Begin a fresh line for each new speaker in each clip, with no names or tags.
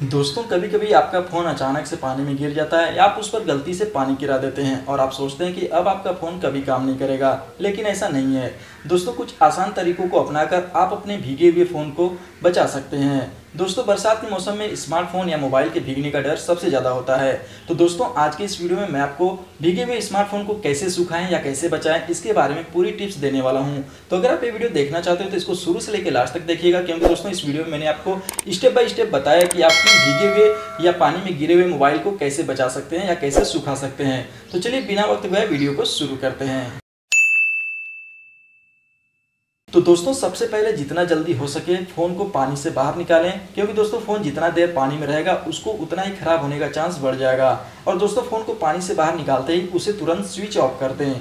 दोस्तों कभी कभी आपका फ़ोन अचानक से पानी में गिर जाता है या आप उस पर गलती से पानी गिरा देते हैं और आप सोचते हैं कि अब आपका फ़ोन कभी काम नहीं करेगा, लेकिन ऐसा नहीं है। दोस्तों कुछ आसान तरीकों को अपनाकर आप अपने भीगे हुए फ़ोन को बचा सकते हैं। दोस्तों बरसात के मौसम में स्मार्टफोन या मोबाइल के भीगने का डर सबसे ज़्यादा होता है। तो दोस्तों आज के इस वीडियो में मैं आपको भीगे हुए स्मार्टफोन को कैसे सुखाएं या कैसे बचाएं इसके बारे में पूरी टिप्स देने वाला हूं। तो अगर आप ये वीडियो देखना चाहते हो तो इसको शुरू से लेकर लास्ट तक देखिएगा, क्योंकि दोस्तों इस वीडियो में मैंने आपको स्टेप बाय स्टेप बताया कि आपके भीगे हुए या पानी में गिरे हुए मोबाइल को कैसे बचा सकते हैं या कैसे सुखा सकते हैं। तो चलिए बिना वक्त गए वीडियो को शुरू करते हैं। तो दोस्तों सबसे पहले जितना जल्दी हो सके फ़ोन को पानी से बाहर निकालें, क्योंकि दोस्तों फ़ोन जितना देर पानी में रहेगा उसको उतना ही ख़राब होने का चांस बढ़ जाएगा। और दोस्तों फ़ोन को पानी से बाहर निकालते ही उसे तुरंत स्विच ऑफ कर दें।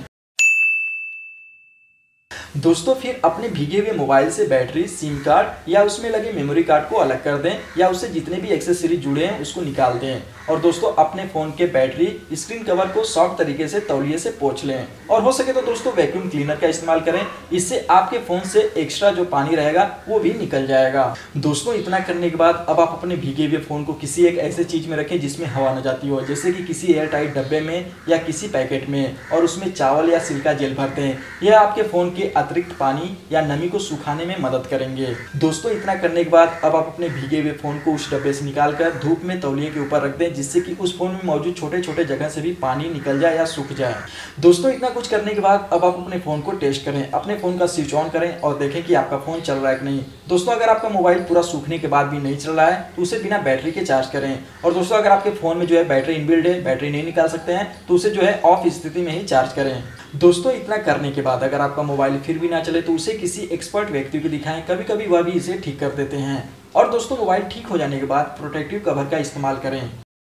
दोस्तों फिर अपने भीगे हुए मोबाइल से बैटरी, सिम कार्ड या उसमें लगे मेमोरी कार्ड को अलग कर दें या उससे जितने भी एक्सेसरीज जुड़े हैं उसको निकाल दें। और दोस्तों अपने फ़ोन के बैटरी स्क्रीन कवर को सॉफ्ट तरीके से तौलिए से पोंछ लें और हो सके तो दोस्तों वैक्यूम क्लीनर का इस्तेमाल करें। इससे आपके फ़ोन से एक्स्ट्रा जो पानी रहेगा वो भी निकल जाएगा। दोस्तों इतना करने के बाद अब आप अपने भीगे हुए फ़ोन को किसी एक ऐसे चीज़ में रखें जिसमें हवा न जाती हो, जैसे कि किसी एयर टाइट डब्बे में या किसी पैकेट में, और उसमें चावल या सिल्का जेल भरते हैं। यह आपके फ़ोन के अतिरिक्त पानी या नमी को सुखाने में मदद करेंगे। दोस्तों इतना करने के बाद अब आप अपने भीगे हुए फ़ोन को उस डब्बे से निकालकर धूप में तौलिए के ऊपर रख दें, जिससे कि उस फोन में मौजूद छोटे छोटे जगह से भी पानी निकल जाए या सूख जाए। दोस्तों इतना कुछ करने के बाद अब आप अपने फ़ोन को टेस्ट करें, अपने फ़ोन का स्विच ऑन करें और देखें कि आपका फ़ोन चल रहा है कि नहीं। दोस्तों अगर आपका मोबाइल पूरा सूखने के बाद भी नहीं चल रहा है तो उसे बिना बैटरी के चार्ज करें। और दोस्तों अगर आपके फ़ोन में जो है बैटरी इनबिल्ट है, बैटरी नहीं निकाल सकते हैं, तो उसे जो है ऑफ स्थिति में ही चार्ज करें। दोस्तों इतना करने के बाद अगर आपका मोबाइल फिर भी ना चले तो उसे किसी एक्सपर्ट व्यक्ति को दिखाएं, कभी कभी वह भी इसे ठीक कर देते हैं। और दोस्तों मोबाइल ठीक हो जाने के बाद प्रोटेक्टिव कवर का इस्तेमाल करें।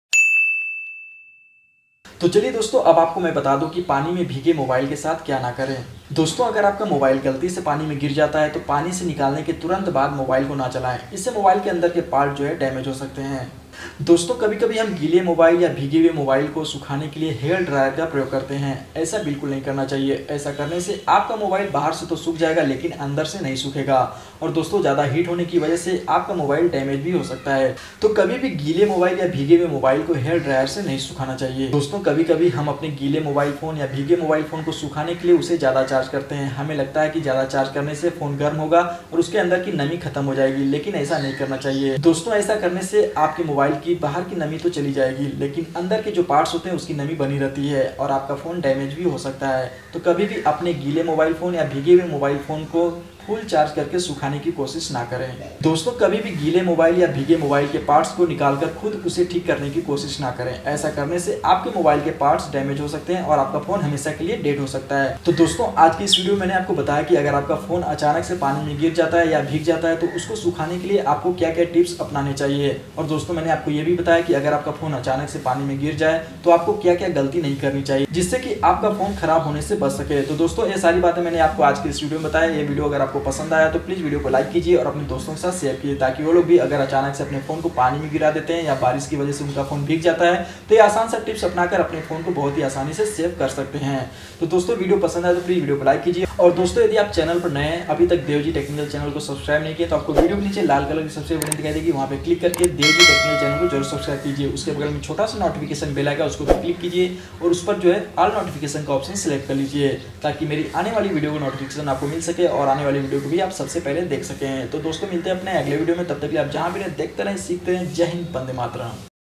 तो चलिए दोस्तों अब आपको मैं बता दूं कि पानी में भीगे मोबाइल के साथ क्या ना करें। दोस्तों अगर आपका मोबाइल गलती से पानी में गिर जाता है तो पानी से निकालने के तुरंत बाद मोबाइल को ना चलाएं, इससे मोबाइल के अंदर के पार्ट जो है डैमेज हो सकते हैं। दोस्तों कभी कभी हम गीले मोबाइल या भीगे हुए मोबाइल को सुखाने के लिए हेयर ड्रायर का प्रयोग करते हैं। ऐसा बिल्कुल नहीं करना चाहिए। ऐसा करने से आपका मोबाइल बाहर से तो सूख जाएगा लेकिन अंदर से नहीं सूखेगा, और दोस्तों ज़्यादा हीट होने की वजह से आपका मोबाइल डैमेज भी हो सकता है। तो कभी भी गीले मोबाइल या भीगे हुए मोबाइल को हेयर ड्रायर से नहीं सुखाना चाहिए। दोस्तों कभी कभी हम अपने गीले मोबाइल फ़ोन या भीगे मोबाइल फ़ोन को सुखाने के लिए उसे ज़्यादा चार्ज करते हैं। हमें लगता है कि ज़्यादा चार्ज करने से फ़ोन गर्म होगा और उसके अंदर की नमी खत्म हो जाएगी, लेकिन ऐसा नहीं करना चाहिए। दोस्तों ऐसा करने से आपके मोबाइल की बाहर की नमी तो चली जाएगी लेकिन अंदर के जो पार्ट्स होते हैं उसकी नमी बनी रहती है और आपका फ़ोन डैमेज भी हो सकता है। तो कभी भी अपने गीले मोबाइल फ़ोन या भीगे हुए मोबाइल फ़ोन को फुल चार्ज करके सुखाने की कोशिश ना करें। दोस्तों कभी भी गीले मोबाइल या भीगे मोबाइल के पार्ट्स को निकालकर खुद उसे ठीक करने की कोशिश ना करें। ऐसा करने से आपके मोबाइल के पार्ट्स डैमेज हो सकते हैं और आपका फ़ोन हमेशा के लिए डेड हो सकता है। तो दोस्तों आज की इस वीडियो में मैंने आपको बताया कि अगर आपका फ़ोन अचानक से पानी में गिर जाता है या भीग जाता है तो उसको सुखाने के लिए आपको क्या क्या टिप्स अपनाने चाहिए। और दोस्तों मैंने आपको ये भी बताया कि अगर आपका फ़ोन अचानक से पानी में गिर जाए तो आपको क्या क्या गलती नहीं करनी चाहिए जिससे कि आपका फ़ोन खराब होने से बच सके। तो दोस्तों ये सारी बातें मैंने आपको आज की इस वीडियो में बताया। ये वीडियो अगर आपको पसंद आया तो प्लीज़ वीडियो को लाइक कीजिए और अपने दोस्तों के साथ शेयर कीजिए, ताकि वो लोग भी अगर अचानक से अपने फ़ोन को पानी में गिरा देते हैं या बारिश की वजह से उनका फ़ोन भीग जाता है तो ये आसान सा टिप्स अपनाकर अपने फ़ोन को बहुत ही आसानी से सेव कर सकते हैं। तो दोस्तों वीडियो पसंद आए तो प्लीज़ वीडियो को लाइक कीजिए। और दोस्तों यदि आप चैनल पर नए हैं, अभी तक देवजी टेक्निकल चैनल को सब्सक्राइब नहीं किया तो आपको वीडियो के नीचे लाल कलर की सबसे बड़ी दिखाई देगी, वहाँ पर क्लिक करके देवजी टेक्निकल चैनल को जरूर सब्सक्राइब कीजिए। उसके बगल में छोटा सा नोटिफिकेशन बेल आएगा, उसको भी क्लिक कीजिए और उस पर जो है ऑल नोटिफिकेशन का ऑप्शन सेलेक्ट कर लीजिए, ताकि मेरी आने वाली वीडियो को नोटिफिकेशन आपको मिल सके और आने वाली वीडियो को भी आप सबसे पहले देख सकें। तो दोस्तों मिलते हैं अपने अगले वीडियो में, तब तक आप जहाँ भी देखते रहें, सीखते रहें। जय हिंद, वंदे मातरम।